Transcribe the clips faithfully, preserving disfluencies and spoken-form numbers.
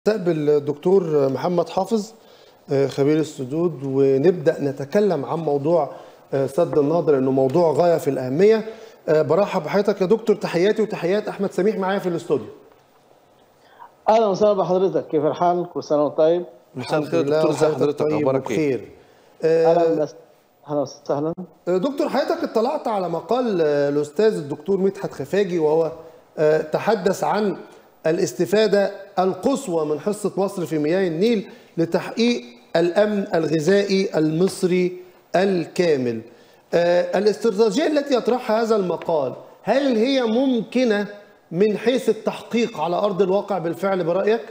نستقبل الدكتور محمد حافظ خبير السدود ونبدأ نتكلم عن موضوع سد النهضة لأنه موضوع غاية في الأهمية. برحب بحضرتك يا دكتور، تحياتي وتحيات أحمد سميح معايا في الاستوديو. أهلا وسهلا بحضرتك، كيف الحال؟ كل سنة وأنت طيب. مساء الخير دكتور، ازي حضرتك؟ اخبارك ايه؟ اهلا اهلا وسهلا دكتور، حضرتك اطلعت على مقال الأستاذ الدكتور مدحت خفاجي وهو تحدث عن الاستفادة القصوى من حصة مصر في مياه النيل لتحقيق الأمن الغذائي المصري الكامل. الاستراتيجية التي يطرحها هذا المقال هل هي ممكنة من حيث التحقيق على أرض الواقع بالفعل برأيك؟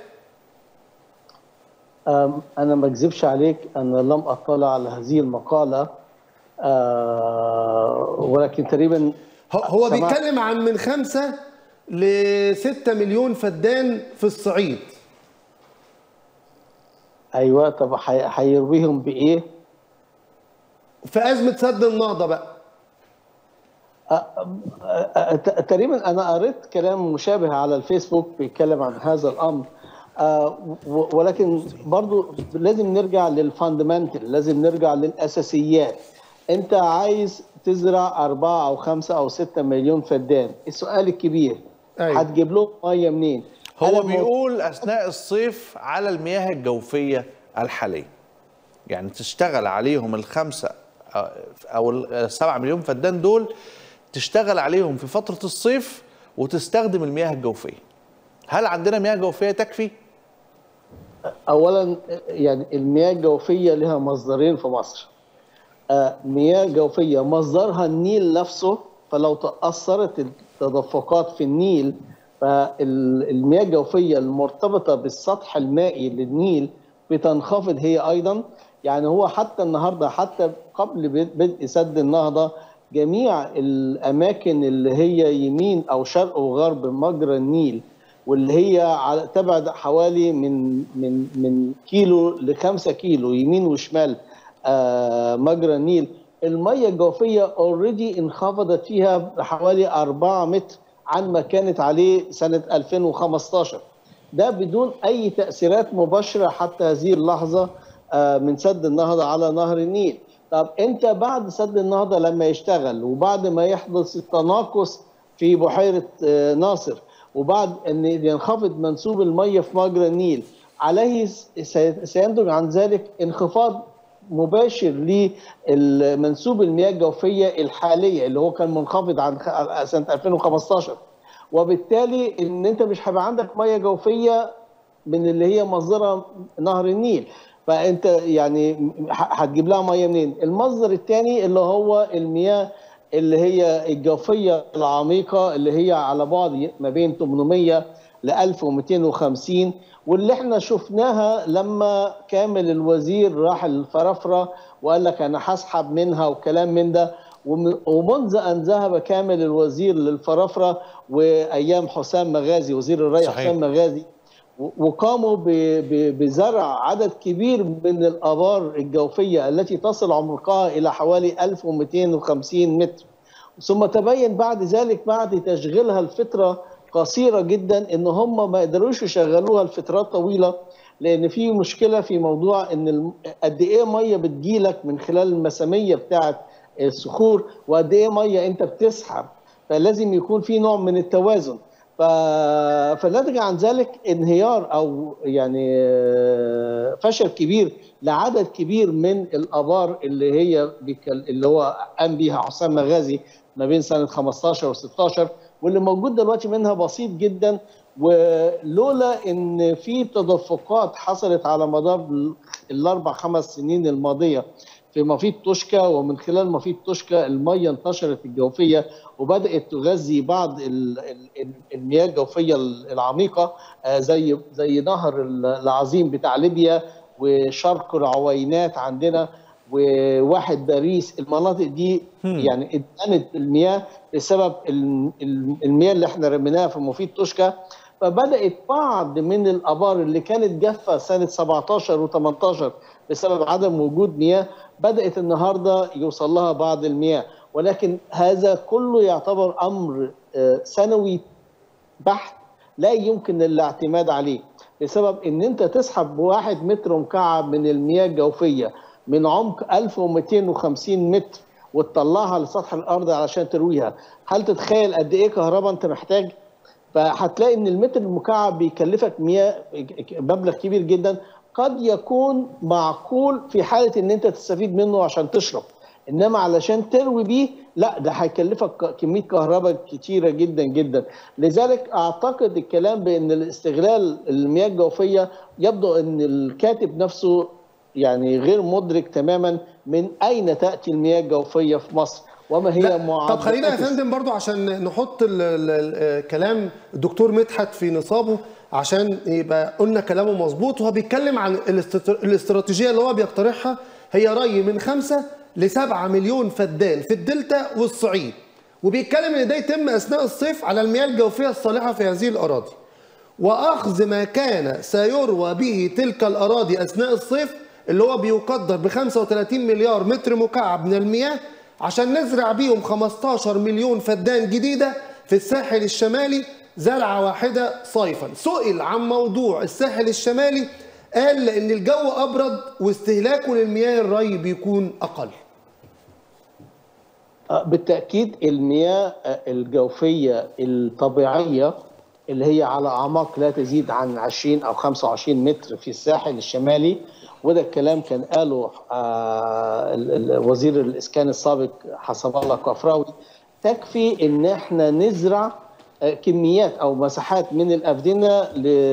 أنا ما أكذبش عليك، أنا لم أطلع على هذه المقالة، ولكن تقريبا هو بيتكلم عن من خمسة لستة مليون فدان في الصعيد. أيوة، طب هيرويهم بإيه؟ في أزمة سد النهضة بقى. تقريبا أنا قريت كلام مشابه على الفيسبوك بيتكلم عن هذا الأمر، ولكن برضو لازم نرجع للفاندمنتال، لازم نرجع للأساسيات. أنت عايز تزرع أربعة أو خمسة أو ستة مليون فدان، السؤال الكبير أيوة. هتجيب لهم مية منين؟ هو بيقول أثناء الصيف على المياه الجوفية الحالية، يعني تشتغل عليهم الخمسة أو السبعة مليون فدان دول، تشتغل عليهم في فترة الصيف وتستخدم المياه الجوفية. هل عندنا مياه جوفية تكفي؟ أولا يعني المياه الجوفية لها مصدرين في مصر. مياه جوفية مصدرها النيل نفسه، فلو تأثرت التدفقات في النيل فالمياه الجوفية المرتبطة بالسطح المائي للنيل بتنخفض هي أيضا. يعني هو حتى النهاردة، حتى قبل بدء سد النهضة، جميع الأماكن اللي هي يمين أو شرق وغرب مجرى النيل واللي هي على تبعد حوالي من من من كيلو لخمسة كيلو يمين وشمال آه مجرى النيل، المية الجوفية اوريدي انخفضت فيها بحوالي أربعة متر عن ما كانت عليه سنة ألفين وخمستاشر. ده بدون أي تأثيرات مباشرة حتى هذه اللحظة آه من سد النهضة على نهر النيل. طب أنت بعد سد النهضة لما يشتغل وبعد ما يحدث التناقص في بحيرة آه ناصر وبعد أن ينخفض منسوب المية في مجرى النيل، عليه سينتج عن ذلك انخفاض مباشر لمنسوب المياه الجوفية الحالية اللي هو كان منخفض عن سنة ألفين وخمستاشر، وبالتالي ان انت مش هيبقى عندك مياه جوفية من اللي هي مصدرها نهر النيل، فانت يعني هتجيب لها مياه منين؟ المصدر الثاني اللي هو المياه اللي هي الجوفية العميقة اللي هي على بعد ما بين ثمانمية ل ألف ومئتين وخمسين، واللي احنا شفناها لما كامل الوزير راح الفرافرة وقال لك انا هسحب منها وكلام من ده. ومنذ ان ذهب كامل الوزير للفرافرة وايام حسام مغازي وزير الري حسام مغازي، وقاموا بزرع عدد كبير من الآبار الجوفية التي تصل عمقها إلى حوالي ألف ومئتين وخمسين متر، ثم تبين بعد ذلك بعد تشغيلها لفترة قصيرة جدا إن هم ما قدروش يشغلوها لفترات طويلة، لأن في مشكلة في موضوع إن قد إيه مية بتجيلك من خلال المسامية بتاعة الصخور وقد إيه مية أنت بتسحب، فلازم يكون في نوع من التوازن. فنتج عن ذلك انهيار او يعني فشل كبير لعدد كبير من الابار اللي هي اللي هو قام بيها حسام مغازي ما بين سنه خمستاشر وستاشر، واللي موجود دلوقتي منها بسيط جدا. ولولا ان في تدفقات حصلت على مدار الاربع خمس سنين الماضيه في مفيد توشكا، ومن خلال مفيد توشكا الميه انتشرت الجوفيه وبدات تغذي بعض المياه الجوفيه العميقه زي زي نهر العظيم بتاع ليبيا وشرق العوينات عندنا وواحد باريس. المناطق دي يعني اتدنت المياه بسبب المياه اللي احنا رميناها في مفيد توشكا، فبدات بعض من الابار اللي كانت جافه سنه سبعتاشر وثمانتاشر بسبب عدم وجود مياه بدات النهارده يوصل لها بعض المياه. ولكن هذا كله يعتبر امر سنوي بحت لا يمكن الاعتماد عليه. بسبب ان انت تسحب واحد متر مكعب من المياه الجوفيه من عمق ألف ومئتين وخمسين متر وتطلعها لسطح الارض علشان ترويها. هل تتخيل قد ايه كهرباء انت محتاج؟ فهتلاقي ان المتر المكعب بيكلفك مياه مبلغ كبير جدا، قد يكون معقول في حاله ان انت تستفيد منه عشان تشرب، انما علشان تروي بيه لا، ده هيكلفك كميه كهرباء كتيره جدا جدا. لذلك اعتقد الكلام بان الاستغلال المياه الجوفيه يبدو ان الكاتب نفسه يعني غير مدرك تماما من اين تاتي المياه الجوفيه في مصر وما هي معدلات. طب خلينا يا فندم برضو عشان نحط ال ال كلام الدكتور مدحت في نصابه، عشان يبقى قلنا كلامه مظبوط. وهو بيتكلم عن الاستراتيجيه اللي هو بيقترحها، هي ري من خمسة لسبعة مليون فدان في الدلتا والصعيد، وبيتكلم ان ده يتم اثناء الصيف على المياه الجوفيه الصالحه في هذه الاراضي، واخذ ما كان سيروى به تلك الاراضي اثناء الصيف اللي هو بيقدر ب خمسة وثلاثين مليار متر مكعب من المياه، عشان نزرع بيهم خمستاشر مليون فدان جديده في الساحل الشمالي زرعه واحده صيفا. سئل عن موضوع الساحل الشمالي، قال ان الجو ابرد واستهلاكه للمياه الري بيكون اقل. بالتاكيد المياه الجوفيه الطبيعيه اللي هي على اعماق لا تزيد عن عشرين او خمسة وعشرين متر في الساحل الشمالي، وده الكلام كان قاله وزير الاسكان السابق حسب الله كفراوي، تكفي ان احنا نزرع كميات او مساحات من الافدنه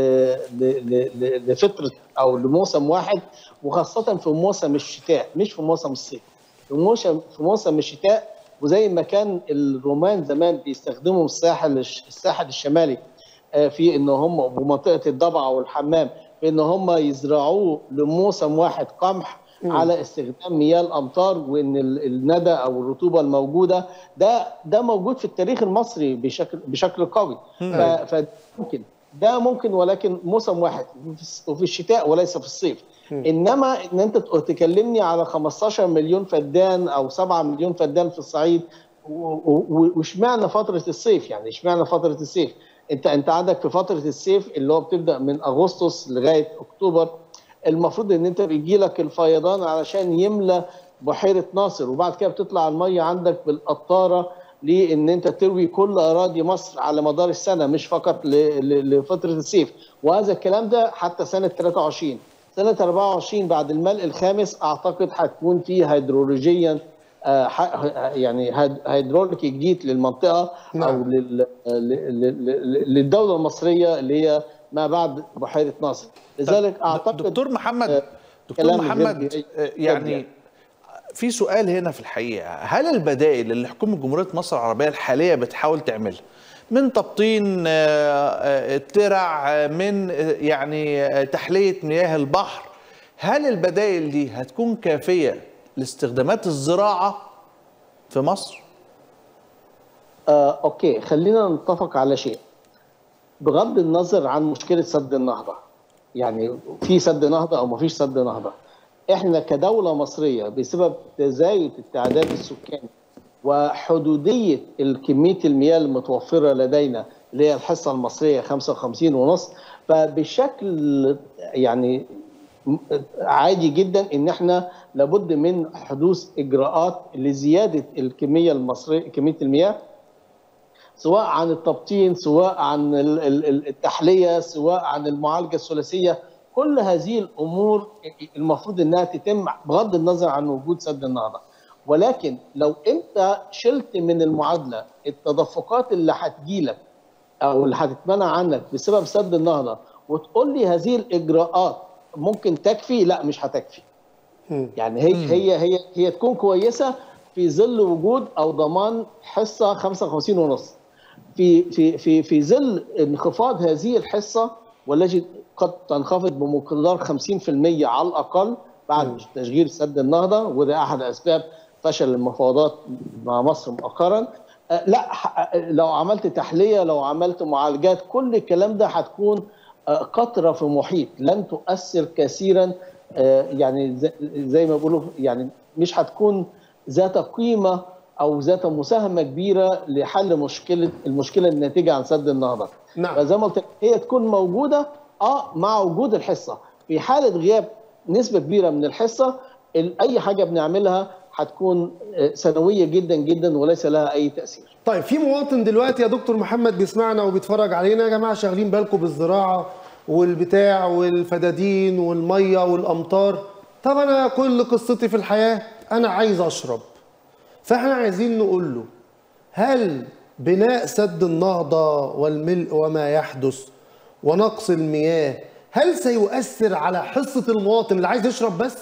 لفتره او لموسم واحد، وخاصه في موسم الشتاء مش في موسم الصيف. في موسم في موسم الشتاء، وزي ما كان الرومان زمان بيستخدموا الساحل الساحل الشمالي في ان هم ومنطقه الضبعه والحمام في ان هم يزرعوه لموسم واحد قمح على استخدام مياه الامطار، وان الندى او الرطوبه الموجوده ده ده موجود في التاريخ المصري بشكل بشكل قوي. فممكن ده ممكن، ولكن موسم واحد وفي الشتاء وليس في الصيف. انما ان انت تكلمني على خمستاشر مليون فدان او سبعة مليون فدان في الصعيد، واشمعنى فتره الصيف؟ يعني اشمعنى فتره الصيف؟ انت انت عندك في فتره الصيف اللي هو بتبدا من اغسطس لغايه اكتوبر، المفروض ان انت بيجي لك الفيضان علشان يملى بحيره ناصر، وبعد كده بتطلع الميه عندك بالقطاره لان انت تروي كل اراضي مصر على مدار السنه مش فقط لفتره الصيف. وهذا الكلام ده حتى سنه ثلاثة وعشرين. سنه أربعة وعشرين بعد الملء الخامس اعتقد هتكون في هيدرولوجيا يعني هيدروليكي جديد للمنطقه او للدوله المصريه اللي هي ما بعد بحيره ناصر. لذلك اعتقد دكتور محمد دكتور محمد يعني في سؤال هنا في الحقيقه، هل البدائل اللي حكومه جمهوريه مصر العربيه الحاليه بتحاول تعملها من تبطين الترع، من يعني تحليه مياه البحر، هل البدائل دي هتكون كافيه لاستخدامات الزراعه في مصر؟ آه، اوكي، خلينا نتفق على شيء. بغض النظر عن مشكله سد النهضه، يعني في سد نهضه او ما فيش سد نهضه، احنا كدوله مصريه بسبب تزايد التعداد السكاني وحدوديه كميه المياه المتوفره لدينا اللي هي الحصه المصريه خمسة وخمسين ونص، فبشكل يعني عادي جدا ان احنا لابد من حدوث اجراءات لزياده الكميه المصريه كميه المياه، سواء عن التبطين، سواء عن التحليه، سواء عن المعالجه الثلاثيه. كل هذه الامور المفروض انها تتم بغض النظر عن وجود سد النهضه. ولكن لو انت شلت من المعادله التدفقات اللي هتجيلك او اللي هتتمنع عنك بسبب سد النهضه وتقول لي هذه الاجراءات ممكن تكفي، لا مش هتكفي. يعني هي هي هي هي تكون كويسه في ظل وجود او ضمان حصه خمسة وخمسين ونص. في في في في ظل انخفاض هذه الحصه والتي قد تنخفض بمقدار خمسين بالمئة على الاقل بعد تشغيل سد النهضه، وده احد اسباب فشل المفاوضات مع مصر مؤخرا. لا، لو عملت تحليه، لو عملت معالجات، كل الكلام ده هتكون قطره في محيط لن تؤثر كثيرا، يعني زي ما بيقولوا يعني مش هتكون ذات قيمه او ذات مساهمه كبيره لحل مشكله المشكله الناتجه عن سد النهضه. نعم. فزي ما قلت هي تكون موجوده اه مع وجود الحصه. في حاله غياب نسبه كبيره من الحصه، اي حاجه بنعملها هتكون سنويه جدا جدا وليس لها اي تاثير. طيب في مواطن دلوقتي يا دكتور محمد بيسمعنا وبيتفرج علينا، يا جماعه شاغلين بالكم بالزراعه والبتاع والفدادين والميه والامطار، طب انا كل قصتي في الحياه انا عايز اشرب. فاحنا عايزين نقول له هل بناء سد النهضه والملء وما يحدث ونقص المياه هل سيؤثر على حصه المواطن اللي عايز يشرب بس؟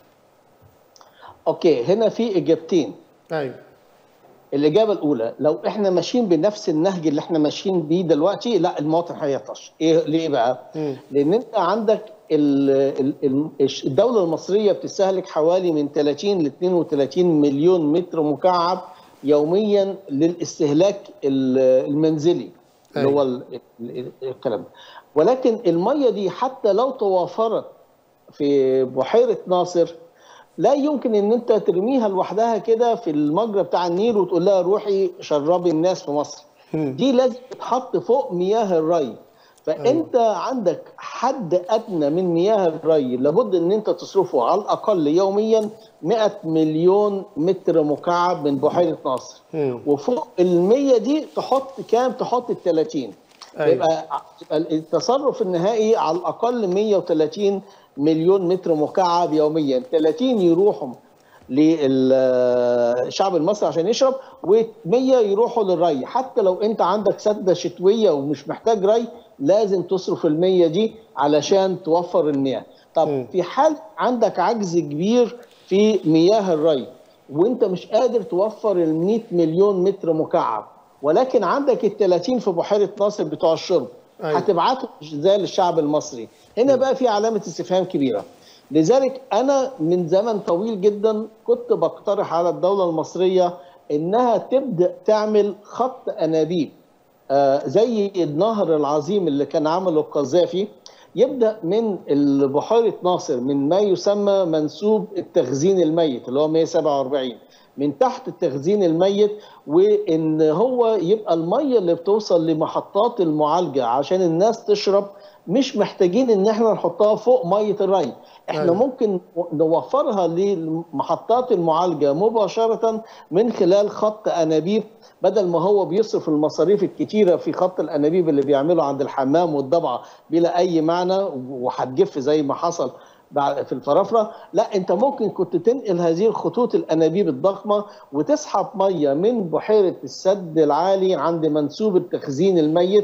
اوكي، هنا في اجابتين. ايوه. الإجابة الأولى، لو إحنا ماشيين بنفس النهج اللي إحنا ماشيين بيه دلوقتي، لا المواطن هيعطش. إيه ليه بقى؟ م. لأن أنت عندك الدولة المصرية بتستهلك حوالي من ثلاثين ل اثنين وثلاثين مليون متر مكعب يوميا للاستهلاك المنزلي. أيوة. اللي هو الكلام ده. ولكن المية دي حتى لو توافرت في بحيرة ناصر لا يمكن ان انت ترميها لوحدها كده في المجرى بتاع النيل وتقول لها روحي شربي الناس في مصر. دي لازم تتحط فوق مياه الري. فانت أيوة. عندك حد ادنى من مياه الري لابد ان انت تصرفه على الاقل يوميا مئة مليون متر مكعب من بحيره ناصر. وفوق ال مية دي تحط كام؟ تحط ال ثلاثين. أيوة. يبقى التصرف النهائي على الاقل مئة وثلاثين مليون متر مكعب يوميا، ثلاثين يروحوا للشعب المصري عشان يشرب و100 يروحوا للري. حتى لو انت عندك سده شتويه ومش محتاج ري لازم تصرف المية دي علشان توفر المياه. طب م. في حال عندك عجز كبير في مياه الري وانت مش قادر توفر ال مئة مليون متر مكعب ولكن عندك ال ثلاثين في بحيره ناصر بتوع الشرب، أيوة. هتبعته ازاي للشعب المصري؟ هنا بقى في علامه استفهام كبيره. لذلك انا من زمن طويل جدا كنت بقترح على الدوله المصريه انها تبدا تعمل خط انابيب آه زي النهر العظيم اللي كان عمله القذافي، يبدا من بحيره ناصر من ما يسمى منسوب التخزين الميت اللي هو مئة وسبعة وأربعين من تحت التخزين الميت، وان هو يبقى الميه اللي بتوصل لمحطات المعالجه عشان الناس تشرب مش محتاجين ان احنا نحطها فوق ميه الري. احنا أيوة. ممكن نوفرها لمحطات المعالجه مباشره من خلال خط انابيب، بدل ما هو بيصرف المصاريف الكتيره في خط الانابيب اللي بيعمله عند الحمام والضبعه بلا اي معنى وهتجف زي ما حصل في الفرافره. لا، انت ممكن كنت تنقل هذه الخطوط الانابيب الضخمه وتسحب ميه من بحيره السد العالي عند منسوب التخزين الميت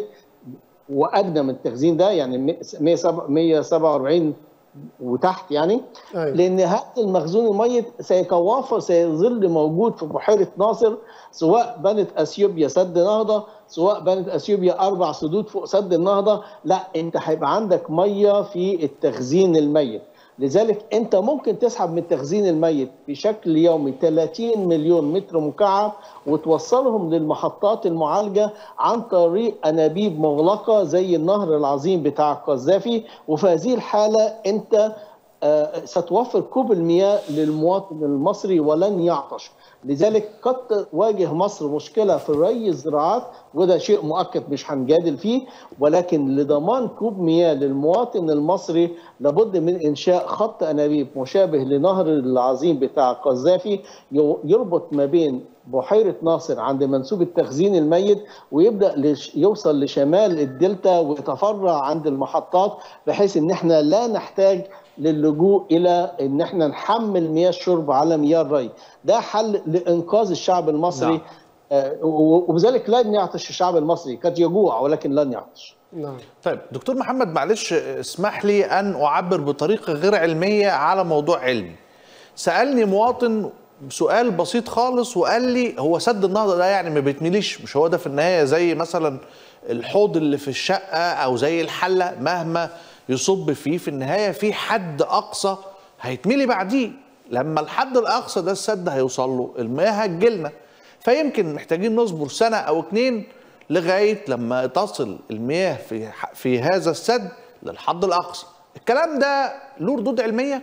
وادنى من التخزين ده يعني مئة وسبعة وأربعين وتحت يعني. أيوة. لان هذا المخزون الميت سيتوافر سيظل موجود في بحيره ناصر، سواء بنت اثيوبيا سد نهضه سواء بنت اثيوبيا اربع سدود فوق سد النهضه، لا انت هيبقى عندك ميه في التخزين الميت. لذلك انت ممكن تسحب من التخزين الميت بشكل يومي ثلاثين مليون متر مكعب وتوصلهم للمحطات المعالجه عن طريق انابيب مغلقه زي النهر العظيم بتاع القذافي. وفي هذه الحاله انت آه ستوفر كوب المياه للمواطن المصري ولن يعطش. لذلك قد تواجه مصر مشكله في ري الزراعات وده شيء مؤكد مش هنجادل فيه، ولكن لضمان كوب مياه للمواطن المصري لابد من انشاء خط انابيب مشابه لنهر العظيم بتاع القذافي يربط ما بين بحيره ناصر عند منسوب التخزين الميت ويبدا يوصل لشمال الدلتا ويتفرع عند المحطات، بحيث ان احنا لا نحتاج للجوء الى ان احنا نحمل مياه الشرب على مياه الري. ده حل لانقاذ الشعب المصري. نعم. آه وبذلك لن يعطش الشعب المصري، قد يجوع ولكن لن يعطش. نعم. طيب دكتور محمد معلش اسمح لي ان اعبر بطريقه غير علميه على موضوع علمي. سالني مواطن سؤال بسيط خالص وقال لي هو سد النهضه ده يعني ما بيتمليش؟ مش هو ده في النهايه زي مثلا الحوض اللي في الشقه او زي الحله مهما يصب فيه في النهايه في حد اقصى هيتملي بعديه، لما الحد الاقصى ده السد هيوصل له المياه هتجيلنا، فيمكن محتاجين نصبر سنه او اتنين لغايه لما تصل المياه في في هذا السد للحد الاقصى. الكلام ده له ردود علميه؟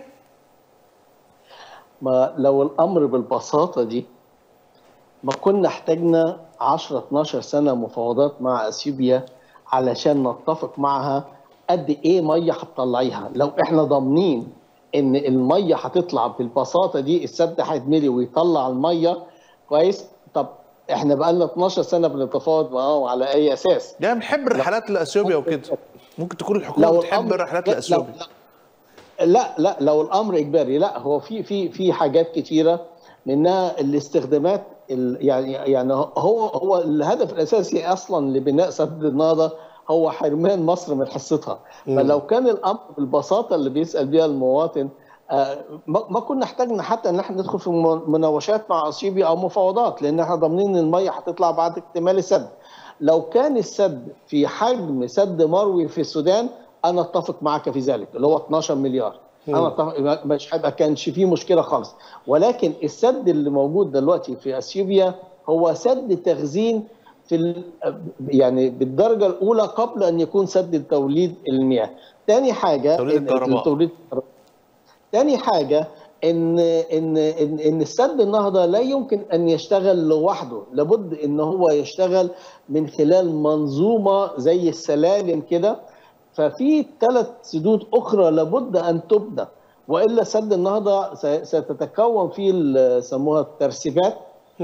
ما لو الامر بالبساطه دي ما كنا احتاجنا عشرة اتناشر سنه مفاوضات مع اثيوبيا علشان نتفق معها قد ايه ميه هتطلعيها. لو احنا ضامنين ان الميه هتطلع بالبساطه دي، السد هيتملي ويطلع الميه كويس، طب احنا بقى لنا اتناشر سنه بنتفاوض معاهم على اي اساس؟ يعني بنحب الرحلات لاثيوبيا وكده، ممكن تكون الحكومه لو بتحب الامر الرحلات لو لاثيوبيا. لا لا لو الامر اجباري لا، هو في في في حاجات كتيره منها الاستخدامات يعني يعني هو هو الهدف الاساسي اصلا لبناء سد النهضه هو حرمان مصر من حصتها. فلو كان الامر بالبساطه اللي بيسال بيها المواطن، آه ما كنا احتاجنا حتى ان احنا ندخل في مناوشات مع اثيوبيا او مفاوضات، لان احنا ضامنين ان الميه هتطلع بعد اكتمال السد. لو كان السد في حجم سد مروي في السودان انا اتفق معك في ذلك، اللي هو اتناشر مليار، انا اتفق، مش هيبقى كانش فيه مشكله خالص. ولكن السد اللي موجود دلوقتي في اثيوبيا هو سد تخزين في يعني بالدرجه الاولى قبل ان يكون سد توليد المياه. ثاني حاجه توليد الكهرباء. توليد ثاني حاجه ان ان ان ان السد النهضه لا يمكن ان يشتغل لوحده، لابد ان هو يشتغل من خلال منظومه زي السلالم كده. ففي ثلاث سدود اخرى لابد ان تبنى، والا سد النهضه ستتكون فيه سموها الترسيبات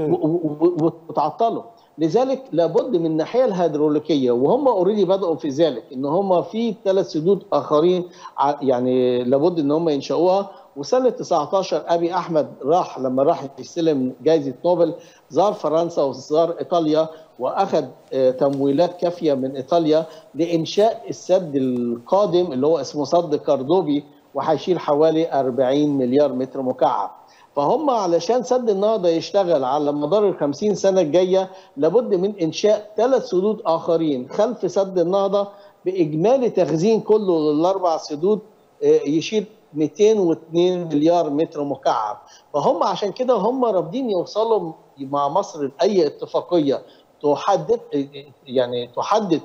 وتعطله. لذلك لابد من الناحيه الهيدروليكيه، وهم اوريدي بداوا في ذلك، ان هم في ثلاث سدود اخرين يعني لابد ان هم ينشأوها. وسنه تسعتاشر ابي احمد راح لما راح يستلم جائزه نوبل زار فرنسا وزار ايطاليا واخذ تمويلات كافيه من ايطاليا لانشاء السد القادم اللي هو اسمه سد كاردوبي، وهيشيل حوالي أربعين مليار متر مكعب. فهم علشان سد النهضه يشتغل على مدار ال خمسين سنه الجايه لابد من انشاء ثلاث سدود اخرين خلف سد النهضه باجمالي تخزين كله للاربع سدود يشيل مئتين واثنين مليار متر مكعب. فهم عشان كده هم رافضين يوصلوا مع مصر لاي اتفاقيه تحدد يعني تحدد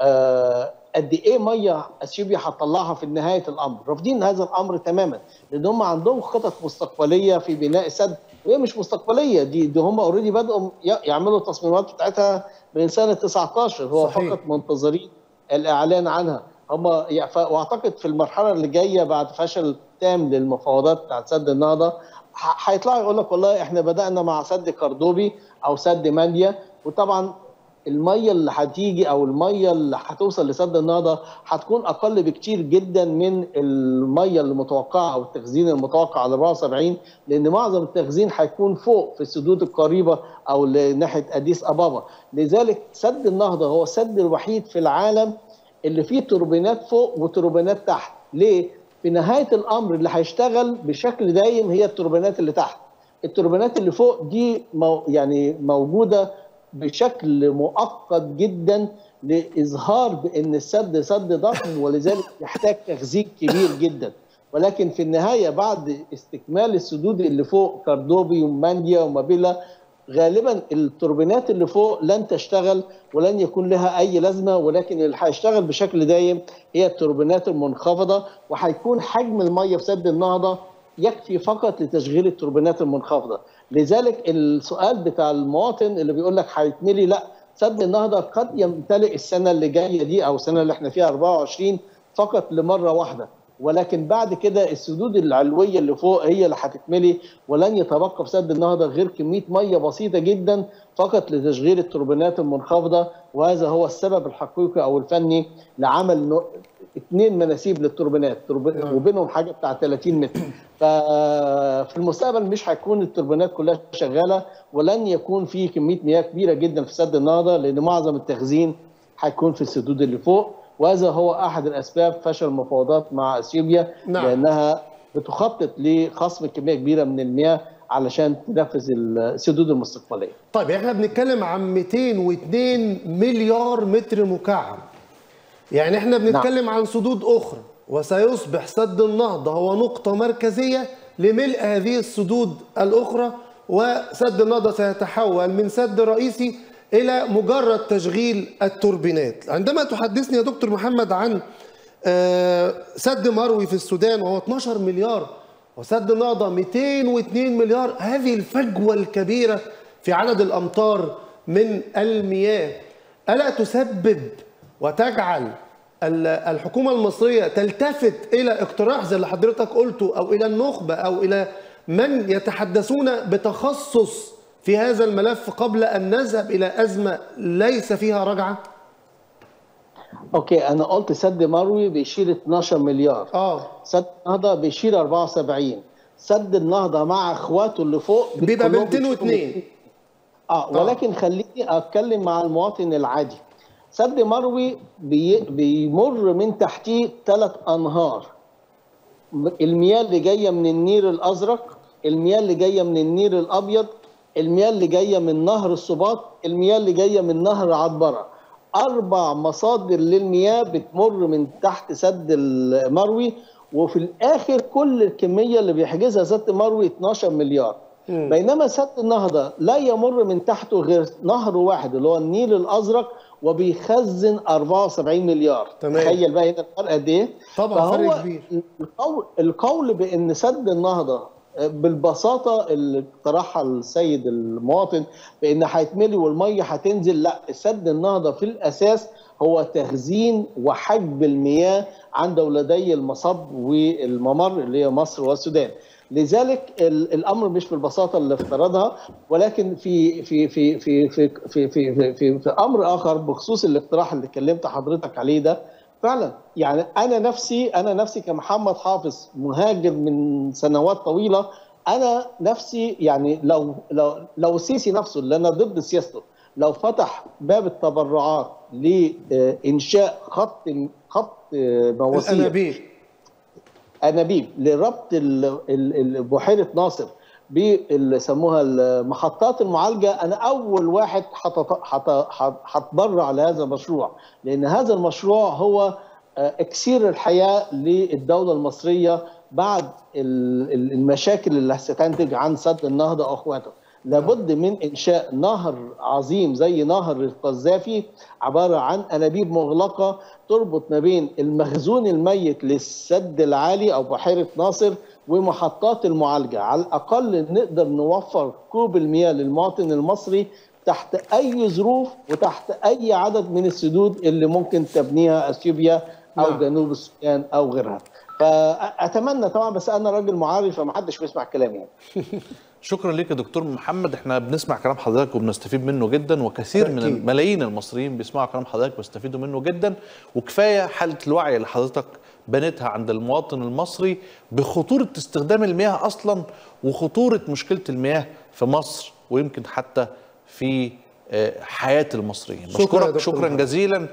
آه قد ايه ميه اثيوبيا هتطلعها في نهايه الامر. رافضين هذا الامر تماما، لان هم عندهم خطط مستقبليه في بناء السد، وهي مش مستقبليه، دي, دي هم اوريدي بداوا يعملوا التصميمات بتاعتها من سنه تسعتاشر، هو صحيح. فقط منتظرين الاعلان عنها هم. واعتقد في المرحله اللي جايه بعد فشل تام للمفاوضات بتاعت سد النهضه هيطلعوا يقول لك والله احنا بدانا مع سد كاردوبي او سد مانيا، وطبعا الميه اللي هتيجي او الميه اللي هتوصل لسد النهضه هتكون اقل بكتير جدا من الميه المتوقعه او التخزين المتوقع على أربعة وسبعين، لان معظم التخزين هيكون فوق في السدود القريبه او ناحيه اديس ابابا. لذلك سد النهضه هو السد الوحيد في العالم اللي فيه توربينات فوق وتوربينات تحت. ليه؟ في نهايه الامر اللي هيشتغل بشكل دايم هي التوربينات اللي تحت. التوربينات اللي فوق دي مو يعني موجوده بشكل مؤقت جدا لاظهار بان السد سد ضخم ولذلك يحتاج تخزين كبير جدا. ولكن في النهايه بعد استكمال السدود اللي فوق كاردوبي ومانديا ومابيلا غالبا التوربينات اللي فوق لن تشتغل ولن يكون لها اي لازمه، ولكن اللي هيشتغل بشكل دايم هي التوربينات المنخفضه، وهيكون حجم الميه في سد النهضه يكفي فقط لتشغيل التوربينات المنخفضه. لذلك السؤال بتاع المواطن اللي بيقول لك هيتملي، لا، سد النهضه قد يمتلئ السنه اللي جايه دي او السنه اللي احنا فيها أربعة وعشرين فقط لمره واحده، ولكن بعد كده السدود العلويه اللي فوق هي اللي هتتملي، ولن يتبقى في سد النهضه غير كميه ميه بسيطه جدا فقط لتشغيل التوربينات المنخفضه. وهذا هو السبب الحقيقي او الفني لعمل اثنين مناسيب للتوربينات وبينهم حاجه بتاع ثلاثين متر. ففي المستقبل مش هيكون التوربينات كلها شغاله، ولن يكون في كميه مياه كبيره جدا في سد النهضه، لان معظم التخزين هيكون في السدود اللي فوق. وهذا هو احد الاسباب فشل المفاوضات مع اثيوبيا. نعم. لانها بتخطط لخصم كميه كبيره من المياه علشان تنفذ السدود المستقبليه. طيب احنا بنتكلم عن مئتين واثنين مليار متر مكعب، يعني احنا بنتكلم نعم. عن سدود اخرى، وسيصبح سد النهضه هو نقطه مركزيه لملء هذه السدود الاخرى، وسد النهضه سيتحول من سد رئيسي الى مجرد تشغيل التوربينات. عندما تحدثني يا دكتور محمد عن سد مروي في السودان وهو اثناشر مليار وسد النهضه مئتين واثنين مليار، هذه الفجوه الكبيره في عدد الامتار من المياه الا تسبب وتجعل الحكومة المصرية تلتفت إلى اقتراح زي اللي حضرتك قلته، أو إلى النخبة، أو إلى من يتحدثون بتخصص في هذا الملف قبل أن نذهب إلى أزمة ليس فيها رجعة؟ اوكي، انا قلت سد مروي بيشيل اتناشر مليار. اه سد النهضه بيشيل اربعة وسبعين. سد النهضه مع اخواته اللي فوق بيبقى ب كلهم مئتين واثنين. بيشيلوا. اه ولكن خليني اتكلم مع المواطن العادي. سد مروي بي بيمر من تحتيه ثلاث انهار. المياه اللي جايه من النيل الازرق، المياه اللي جايه من النيل الابيض، المياه اللي جايه من نهر السباط، المياه اللي جايه من نهر عطبره. اربع مصادر للمياه بتمر من تحت سد المروي، وفي الاخر كل الكميه اللي بيحجزها سد مروي اتناشر مليار. م. بينما سد النهضه لا يمر من تحته غير نهر واحد اللي هو النيل الازرق، وبيخزن اربعة وسبعين مليار. تمام. تخيل بقى هنا الفرق قد ايه؟ طبعا فرق كبير. القول, القول بان سد النهضه بالبساطه اللي اقترحها السيد المواطن بان هيتملي والميه هتنزل، لا، سد النهضه في الاساس هو تخزين وحجب المياه عن دولتي المصب والممر اللي هي مصر والسودان. لذلك الامر مش بالبساطه اللي افترضها، ولكن في في في في في في في في, في, في امر اخر بخصوص الاقتراح اللي كلمت حضرتك عليه ده. فعلا يعني انا نفسي انا نفسي كمحمد حافظ مهاجر من سنوات طويله، انا نفسي يعني لو لو لو السيسي نفسه اللي انا ضد سياسته لو فتح باب التبرعات لانشاء خط خط مواسير الانابيب انابيب لربط بحيره ناصر باللي سموها محطات المعالجه، انا اول واحد هتبرع لهذا المشروع، لان هذا المشروع هو اكسير الحياه للدوله المصريه بعد المشاكل اللي ستنتج عن سد النهضه واخواته. لابد من انشاء نهر عظيم زي نهر القذافي، عباره عن انابيب مغلقه تربط ما بين المخزون الميت للسد العالي او بحيره ناصر ومحطات المعالجه. على الاقل نقدر نوفر كوب المياه للمواطن المصري تحت اي ظروف وتحت اي عدد من السدود اللي ممكن تبنيها اثيوبيا او نعم. جنوب السودان او غيرها. فاتمنى طبعا، بس انا راجل معارف فمحدش بيسمع كلامي يعني. شكرا ليك يا دكتور محمد، احنا بنسمع كلام حضرتك وبنستفيد منه جدا، وكثير من الملايين المصريين بيسمعوا كلام حضرتك وبيستفيدوا منه جدا، وكفايه حاله الوعي اللي حضرتك بنتها عند المواطن المصري بخطوره استخدام المياه اصلا وخطوره مشكله المياه في مصر ويمكن حتى في حياه المصريين. بشكرك شكرا جزيلا